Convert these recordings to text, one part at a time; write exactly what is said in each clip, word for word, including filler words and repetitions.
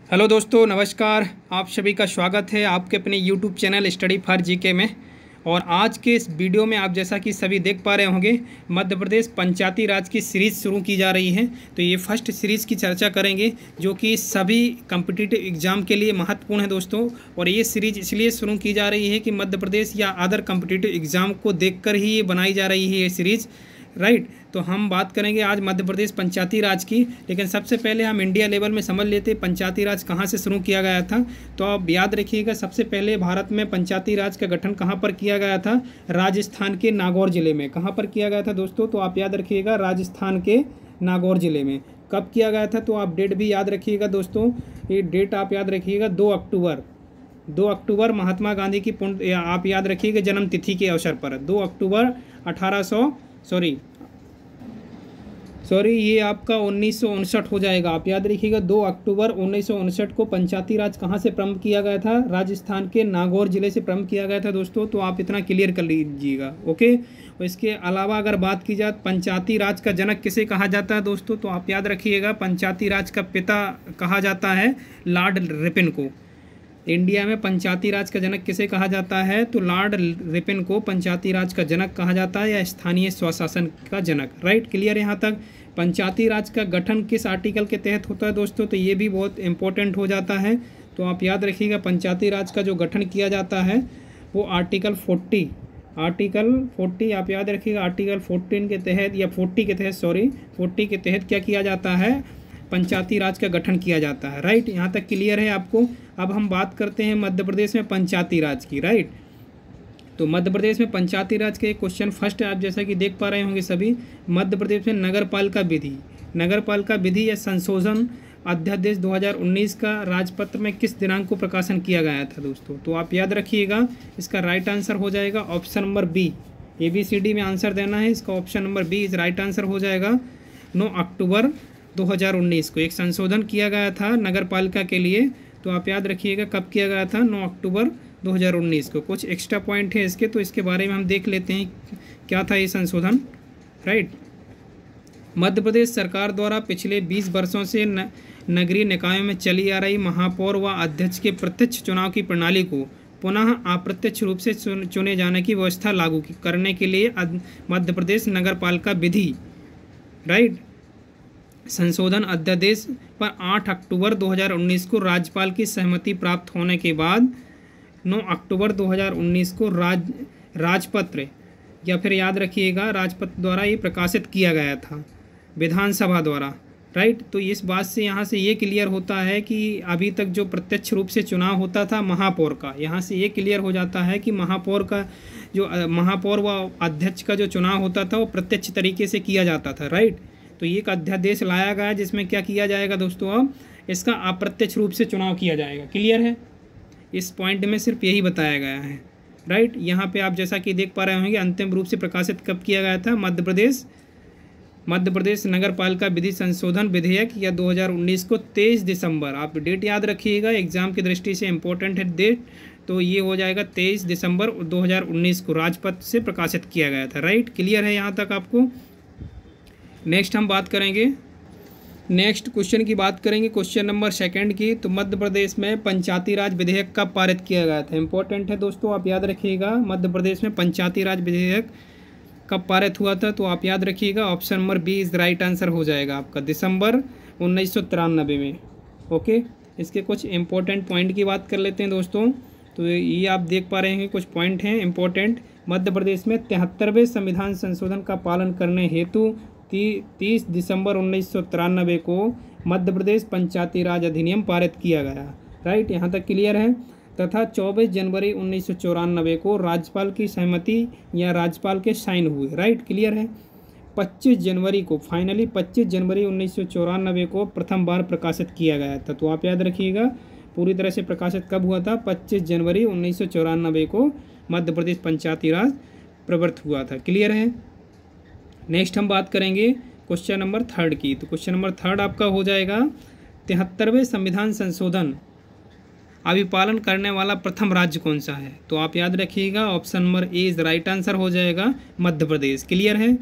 Hello दोस्तों, नमस्कार। आप सभी का स्वागत है आपके अपने YouTube channel study for GK में। और आज के इस वीडियो में आप जैसा कि सभी देख पा रहे होंगे, मध्य प्रदेश पंचायती राज की सीरीज़ शुरू की जा रही है। तो ये फर्स्ट सीरीज़ की चर्चा करेंगे जो कि सभी कम्पिटिटिव एग्ज़ाम के लिए महत्वपूर्ण है दोस्तों। और ये सीरीज़ इसलिए शुरू की जा रही है कि मध्य प्रदेश या अदर कम्पिटिटिव एग्ज़ाम को देखकर ही ये बनाई जा रही है ये सीरीज़, राइट। तो हम बात करेंगे आज मध्य प्रदेश पंचायती राज की, लेकिन सबसे पहले हम इंडिया लेवल में समझ लेते हैं पंचायती राज कहाँ से शुरू किया गया था। तो आप याद रखिएगा, सबसे पहले भारत में पंचायती राज का गठन कहाँ पर किया गया था? राजस्थान के नागौर ज़िले में। कहाँ पर किया गया था दोस्तों? तो आप याद रखिएगा, राजस्थान के नागौर ज़िले में। कब किया गया था? तो आप डेट भी याद रखिएगा दोस्तों, ये डेट आप याद रखिएगा, दो अक्टूबर दो अक्टूबर महात्मा गांधी की पुण्य आप याद रखिएगा जन्म तिथि के अवसर पर। दो अक्टूबर अठारह सौ सॉरी सॉरी ये आपका उन्नीस सौ उनसठ हो जाएगा। आप याद रखिएगा, दो अक्टूबर उन्नीस सौ उनसठ को पंचायती राज कहाँ से प्रारंभ किया गया था? राजस्थान के नागौर ज़िले से प्रारंभ किया गया था दोस्तों। तो आप इतना क्लियर कर लीजिएगा, ओके। और इसके अलावा अगर बात की जाए पंचायती राज का जनक किसे कहा जाता है दोस्तों, तो आप याद रखिएगा, पंचायती राज का पिता कहा जाता है लॉर्ड रिपन को। इंडिया में पंचायती राज का जनक किसे कहा जाता है? तो लॉर्ड रिपन को पंचायती राज का जनक कहा जाता है, या स्थानीय स्वशासन का जनक, राइट। क्लियर यहाँ तक? पंचायती राज का गठन किस आर्टिकल के तहत होता है दोस्तों? तो ये भी बहुत इंपॉर्टेंट हो जाता है। तो आप याद रखिएगा, पंचायती राज का जो गठन किया जाता है वो आर्टिकल फोर्टी आर्टिकल फोर्टी आप याद रखिएगा, आर्टिकल फोर्टीन के तहत या फोर्टी के तहत सॉरी फोर्टी के तहत क्या किया जाता है? पंचायती राज का गठन किया जाता है, राइट। यहाँ तक क्लियर है आपको? अब हम बात करते हैं मध्य प्रदेश में पंचायती राज की, राइट। तो मध्य प्रदेश में पंचायती राज के एक क्वेश्चन फर्स्ट आप जैसा कि देख पा रहे होंगे सभी, मध्य प्रदेश में नगर पालिका विधि नगर पालिका विधि या संशोधन अध्यादेश दो हज़ार उन्नीस का राजपत्र में किस दिनांक को प्रकाशन किया गया था दोस्तों? तो आप याद रखिएगा, इसका राइट आंसर हो जाएगा option number B. A B C D में आंसर देना है, इसका option number B is right answer हो जाएगा। नौ अक्टूबर दो हज़ार उन्नीस को एक संशोधन किया गया था नगर पालिका के लिए। तो आप याद रखिएगा कब किया गया था? नौ अक्टूबर दो हज़ार उन्नीस को। कुछ एक्स्ट्रा पॉइंट है इसके, तो इसके बारे में हम देख लेते हैं क्या था ये संशोधन, राइट। मध्य प्रदेश सरकार द्वारा पिछले बीस वर्षों से न, नगरीय निकायों में चली आ रही महापौर व अध्यक्ष के प्रत्यक्ष चुनाव की प्रणाली को पुनः अप्रत्यक्ष रूप से चुने जाने की व्यवस्था लागू करने के लिए मध्य प्रदेश नगर पालिका विधि, राइट, संशोधन अध्यादेश पर आठ अक्टूबर दो हज़ार उन्नीस को राज्यपाल की सहमति प्राप्त होने के बाद नौ अक्टूबर दो हज़ार उन्नीस को राज राजपत्र या फिर याद रखिएगा राजपत्र द्वारा ये प्रकाशित किया गया था विधानसभा द्वारा, राइट। तो इस बात से यहाँ से ये क्लियर होता है कि अभी तक जो प्रत्यक्ष रूप से चुनाव होता था महापौर का, यहाँ से ये क्लियर हो जाता है कि महापौर का जो महापौर व अध्यक्ष का जो चुनाव होता था वो प्रत्यक्ष तरीके से किया जाता था, राइट। तो ये एक अध्यादेश लाया गया जिसमें क्या किया जाएगा दोस्तों? अब इसका अप्रत्यक्ष रूप से चुनाव किया जाएगा। क्लियर है? इस पॉइंट में सिर्फ यही बताया गया है, राइट। यहाँ पे आप जैसा कि देख पा रहे होंगे अंतिम रूप से प्रकाशित कब किया गया था? मध्य प्रदेश मध्य प्रदेश नगर पालिका विधि संशोधन विधेयक या दो हज़ार उन्नीस को तेईस दिसंबर, आप डेट याद रखिएगा, एग्जाम की दृष्टि से इंपॉर्टेंट है डेट। तो ये हो जाएगा तेईस दिसंबर दो हज़ार उन्नीस को राजपत्र से प्रकाशित किया गया था, राइट। क्लियर है यहाँ तक आपको? नेक्स्ट हम बात करेंगे, नेक्स्ट क्वेश्चन की बात करेंगे, क्वेश्चन नंबर सेकंड की। तो मध्य प्रदेश में पंचायती राज विधेयक कब पारित किया गया था? इंपॉर्टेंट है दोस्तों, आप याद रखिएगा, मध्य प्रदेश में पंचायती राज विधेयक कब पारित हुआ था? तो आप याद रखिएगा option number B is right answer हो जाएगा आपका, दिसंबर उन्नीस सौ तिरानबे में, ओके। इसके कुछ इंपॉर्टेंट पॉइंट की बात कर लेते हैं दोस्तों। तो ये आप देख पा रहे हैं कुछ पॉइंट हैं इंपॉर्टेंट। मध्य प्रदेश में तिहत्तरवें संविधान संशोधन का पालन करने हेतु तीस दिसंबर उन्नीस सौ तिरानबे को मध्य प्रदेश पंचायती राज अधिनियम पारित किया गया, राइट। यहाँ तक क्लियर है? तथा चौबीस जनवरी उन्नीस सौ चौरानबे को राज्यपाल की सहमति या राज्यपाल के साइन हुए, राइट। क्लियर है? पच्चीस जनवरी को फाइनली पच्चीस जनवरी उन्नीस सौ चौरानबे को प्रथम बार प्रकाशित किया गया था। तो आप याद रखिएगा पूरी तरह से प्रकाशित कब हुआ था? पच्चीस जनवरी उन्नीस सौ चौरानबे को मध्य प्रदेश पंचायती राज प्रवृत्त हुआ था। क्लियर है? नेक्स्ट हम बात करेंगे क्वेश्चन नंबर थर्ड की। तो क्वेश्चन नंबर थर्ड आपका हो जाएगा, तिहत्तरवें संविधान संशोधन अभिपालन करने वाला प्रथम राज्य कौन सा है? तो आप याद रखिएगा option number A is right answer हो जाएगा, मध्य प्रदेश। क्लियर है?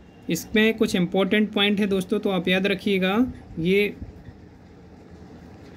इसमें कुछ इंपॉर्टेंट पॉइंट है दोस्तों, तो आप याद रखिएगा। ये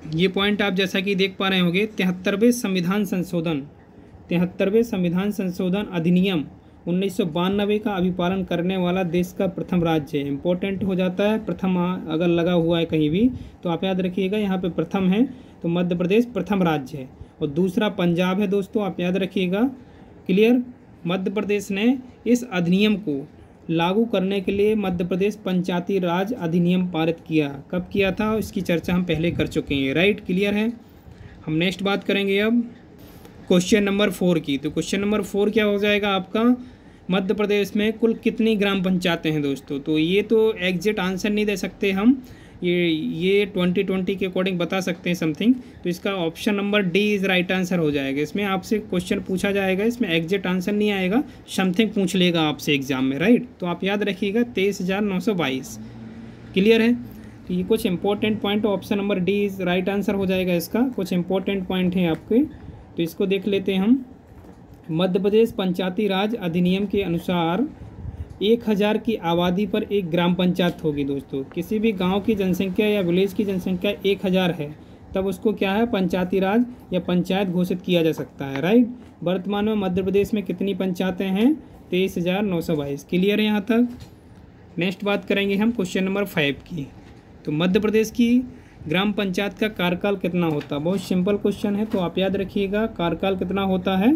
ये पॉइंट आप जैसा कि देख पा रहे होंगे, तिहत्तरवें संविधान संशोधन तिहत्तरवें संविधान संशोधन अधिनियम उन्नीस सौ बानवे का अभिपालन करने वाला देश का प्रथम राज्य है। इंपॉर्टेंट हो जाता है, प्रथम अगर लगा हुआ है कहीं भी तो आप याद रखिएगा, यहाँ पे प्रथम है तो मध्य प्रदेश प्रथम राज्य है। और दूसरा पंजाब है दोस्तों, आप याद रखिएगा। क्लियर। मध्य प्रदेश ने इस अधिनियम को लागू करने के लिए मध्य प्रदेश पंचायती राज अधिनियम पारित किया। कब किया था इसकी चर्चा हम पहले कर चुके हैं। राइट, क्लियर है। हम नेक्स्ट बात करेंगे अब क्वेश्चन नंबर फोर की। तो क्वेश्चन नंबर फोर क्या हो जाएगा आपका, मध्य प्रदेश में कुल कितनी ग्राम पंचायतें हैं दोस्तों। तो ये तो एग्जैक्ट आंसर नहीं दे सकते हम, ये ये ट्वेंटी ट्वेंटी के अकॉर्डिंग बता सकते हैं समथिंग। तो इसका option number D is right answer हो जाएगा। इसमें आपसे क्वेश्चन पूछा जाएगा, इसमें एग्जैक्ट आंसर नहीं आएगा, समथिंग पूछ लेगा आपसे एग्जाम में। राइट, तो आप याद रखिएगा तेईस हज़ार नौ सौ बाईस। क्लियर है। तो ये कुछ important point, option number D is right answer हो जाएगा इसका। कुछ इंपॉर्टेंट पॉइंट हैं आपके, तो इसको देख लेते हैं हम। मध्य प्रदेश पंचायती राज अधिनियम के अनुसार एक हज़ार की आबादी पर एक ग्राम पंचायत होगी दोस्तों। किसी भी गांव की जनसंख्या या विलेज की जनसंख्या एक हज़ार है तब उसको क्या है, पंचायती राज या पंचायत घोषित किया जा सकता है। राइट। वर्तमान में मध्य प्रदेश में कितनी पंचायतें हैं, तेईस हज़ार नौ सौ बाईस। क्लियर है यहाँ तक। नेक्स्ट बात करेंगे हम क्वेश्चन नंबर फाइव की। तो मध्य प्रदेश की ग्राम पंचायत का कार्यकाल कितना होता है, बहुत सिंपल क्वेश्चन है, तो आप याद रखिएगा कार्यकाल कितना होता है,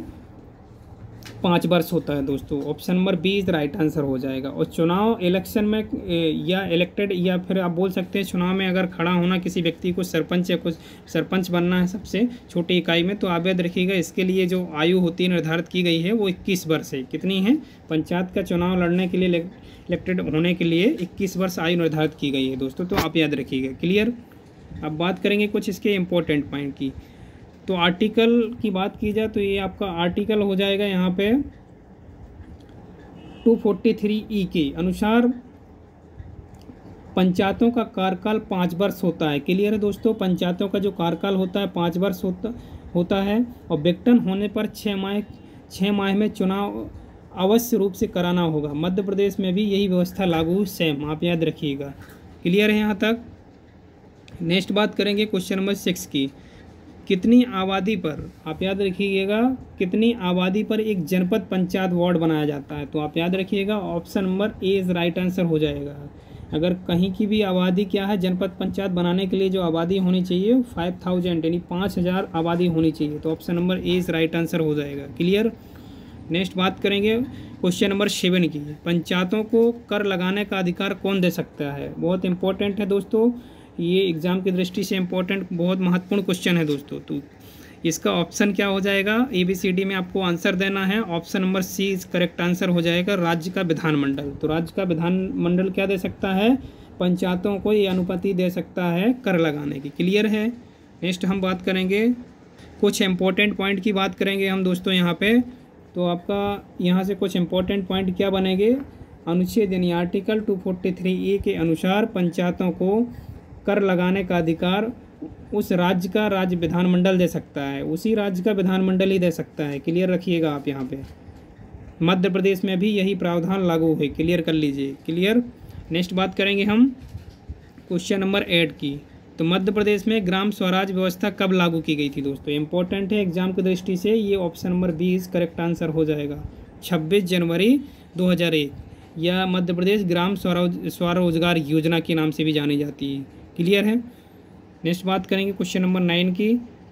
पाँच वर्ष होता है दोस्तों। Option number B is right answer हो जाएगा। और चुनाव इलेक्शन में या इलेक्टेड या फिर आप बोल सकते हैं चुनाव में अगर खड़ा होना किसी व्यक्ति को सरपंच या कुछ सरपंच बनना है सबसे छोटी इकाई में, तो आप याद रखिएगा इसके लिए जो आयु होती है निर्धारित की गई है वो इक्कीस वर्ष है। कितनी है, पंचायत का चुनाव लड़ने के लिए इलेक्टेड होने के लिए इक्कीस वर्ष आयु निर्धारित की गई है दोस्तों, तो आप याद रखिएगा। क्लियर। अब बात करेंगे कुछ इसके इम्पोर्टेंट पॉइंट की। तो आर्टिकल की बात की जाए तो ये आपका आर्टिकल हो जाएगा यहाँ पे दो सौ तैंतालीस ई के अनुसार पंचायतों का कार्यकाल पाँच वर्ष होता है। क्लियर है दोस्तों। पंचायतों का जो कार्यकाल होता है पाँच वर्ष होता होता है और विघटन होने पर छः माह छः माह में चुनाव अवश्य रूप से कराना होगा। मध्य प्रदेश में भी यही व्यवस्था लागू सेम, आप याद रखिएगा। क्लियर है यहाँ तक। नेक्स्ट बात करेंगे क्वेश्चन नंबर सिक्स की। कितनी आबादी पर, आप याद रखिएगा, कितनी आबादी पर एक जनपद पंचायत वार्ड बनाया जाता है, तो आप याद रखिएगा option number A is right answer हो जाएगा। अगर कहीं की भी आबादी क्या है, जनपद पंचायत बनाने के लिए जो आबादी होनी चाहिए फाइव थाउजेंड यानी पाँच हज़ार आबादी होनी चाहिए, तो option number A is right answer हो जाएगा। क्लियर। नेक्स्ट बात करेंगे क्वेश्चन नंबर सेवन की। पंचायतों को कर लगाने का अधिकार कौन दे सकता है, बहुत इंपॉर्टेंट है दोस्तों, ये एग्ज़ाम की दृष्टि से इम्पोर्टेंट बहुत महत्वपूर्ण क्वेश्चन है दोस्तों। तो इसका ऑप्शन क्या हो जाएगा, ए बी सी डी में आपको आंसर देना है। Option number C is correct answer हो जाएगा, राज्य का विधानमंडल। तो राज्य का विधानमंडल क्या दे सकता है, पंचायतों को ये अनुमति दे सकता है कर लगाने की। क्लियर है। नेक्स्ट हम बात करेंगे कुछ इम्पोर्टेंट पॉइंट की बात करेंगे हम दोस्तों यहाँ पे। तो आपका यहाँ से कुछ इम्पोर्टेंट पॉइंट क्या बनेंगे, अनुच्छेद यानी आर्टिकल दो सौ तैंतालीस ए के अनुसार पंचायतों को कर लगाने का अधिकार उस राज्य का राज्य विधानमंडल दे सकता है, उसी राज्य का विधानमंडल ही दे सकता है। क्लियर रखिएगा आप यहाँ पे। मध्य प्रदेश में भी यही प्रावधान लागू है, क्लियर कर लीजिए। क्लियर। नेक्स्ट बात करेंगे हम क्वेश्चन नंबर एट की। तो मध्य प्रदेश में ग्राम स्वराज व्यवस्था कब लागू की गई थी दोस्तों, इंपॉर्टेंट है एग्जाम की दृष्टि से, ये option number B is correct answer हो जाएगा, छब्बीस जनवरी दो हज़ार एक, या मध्य प्रदेश ग्राम स्वरोज स्वरोजगार योजना के नाम से भी जानी जाती है। क्लियर है। नेक्स्ट बात करेंगे क्वेश्चन नंबर नाइन की।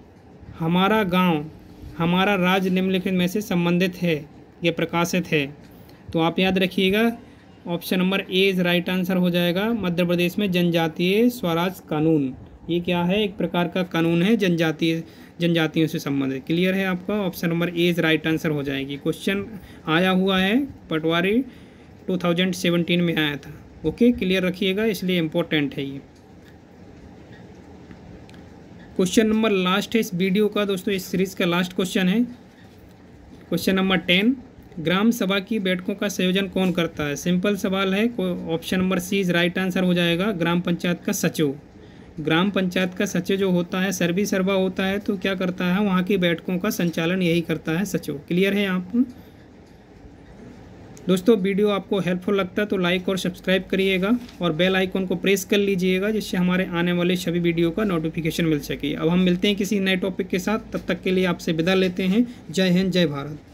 हमारा गांव हमारा राज्य निम्नलिखित में से संबंधित है या प्रकाशित है, तो आप याद रखिएगा option number A is right answer हो जाएगा। मध्य प्रदेश में जनजातीय स्वराज कानून, ये क्या है, एक प्रकार का कानून है जनजातीय जनजातियों से संबंधित। क्लियर है आपका, option number A is right answer हो जाएगी। क्वेश्चन आया हुआ है पटवारी टू थाउजेंड सेवेंटीन में आया था। ओके, क्लियर रखिएगा, इसलिए इम्पोर्टेंट है ये। क्वेश्चन नंबर लास्ट है इस वीडियो का दोस्तों, इस सीरीज़ का लास्ट क्वेश्चन है क्वेश्चन नंबर टेन। ग्राम सभा की बैठकों का संयोजन कौन करता है, सिंपल सवाल है, option number C is right answer हो जाएगा, ग्राम पंचायत का सचिव। ग्राम पंचायत का सचिव जो होता है सर्वी सर्वा होता है, तो क्या करता है, वहाँ की बैठकों का संचालन यही करता है सचिव। क्लियर है आप। दोस्तों वीडियो आपको हेल्पफुल लगता है तो लाइक और सब्सक्राइब करिएगा और बेल आइकन को प्रेस कर लीजिएगा, जिससे हमारे आने वाले सभी वीडियो का नोटिफिकेशन मिल सके। अब हम मिलते हैं किसी नए टॉपिक के साथ, तब तक के लिए आपसे विदा लेते हैं। जय हिंद, जय भारत।